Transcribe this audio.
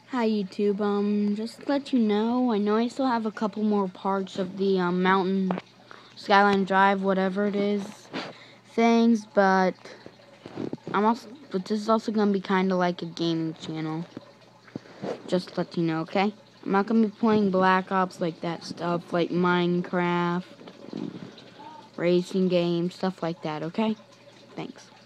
Hi YouTube, just to let you know I still have a couple more parts of the Mountain Skyline Drive, whatever it is, things, but this is also gonna be kinda like a gaming channel. Just to let you know, okay? I'm not gonna be playing Black Ops like that stuff, like Minecraft, racing games, stuff like that, okay? Thanks.